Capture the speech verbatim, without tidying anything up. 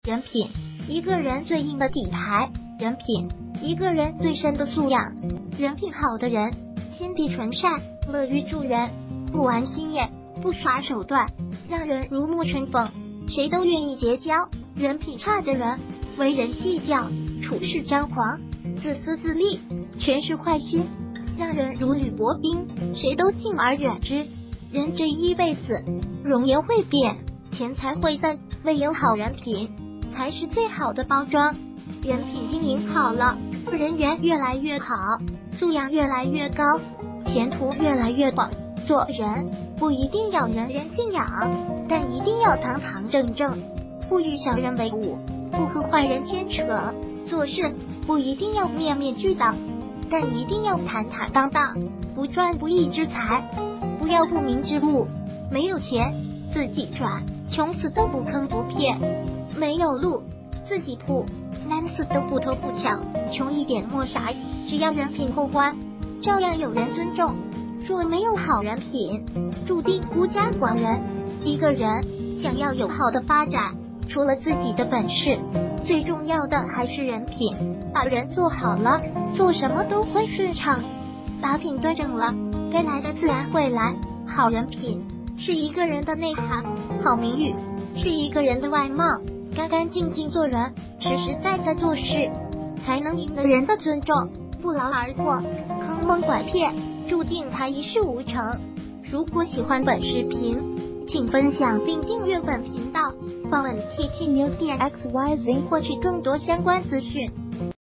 人品，一个人最硬的底牌；人品，一个人最深的素养。人品好的人，心地纯善，乐于助人，不玩心眼，不耍手段，让人如沐春风，谁都愿意结交。人品差的人，为人计较，处事张狂，自私自利，全是坏心，让人如履薄冰，谁都敬而远之。人这一辈子，容颜会变，钱财会散，唯有好人品才是最好的包装。人品经营好了，人缘越来越好，素养越来越高，前途越来越广。做人不一定要人人敬仰，但一定要堂堂正正，不与小人为伍，不和坏人牵扯。做事不一定要面面俱到，但一定要坦坦荡荡，不赚不义之财，不要不明之物。没有钱自己赚，穷死都不坑不骗；没有路自己铺，难死都不偷不抢。穷一点莫傻，只要人品过关，照样有人尊重。若没有好人品，注定孤家寡人。一个人想要有好的发展，除了自己的本事，最重要的还是人品。把人做好了，做什么都会顺畅。把品端正了，该来的自然会来。好人品是一个人的内涵，好名誉是一个人的外貌。干干净净做人，实实在在做事，才能赢得人的尊重。不劳而获，坑蒙拐骗，注定他一事无成。如果喜欢本视频，请分享并订阅本频道，访问 T T News 点 X Y Z 获取更多相关资讯。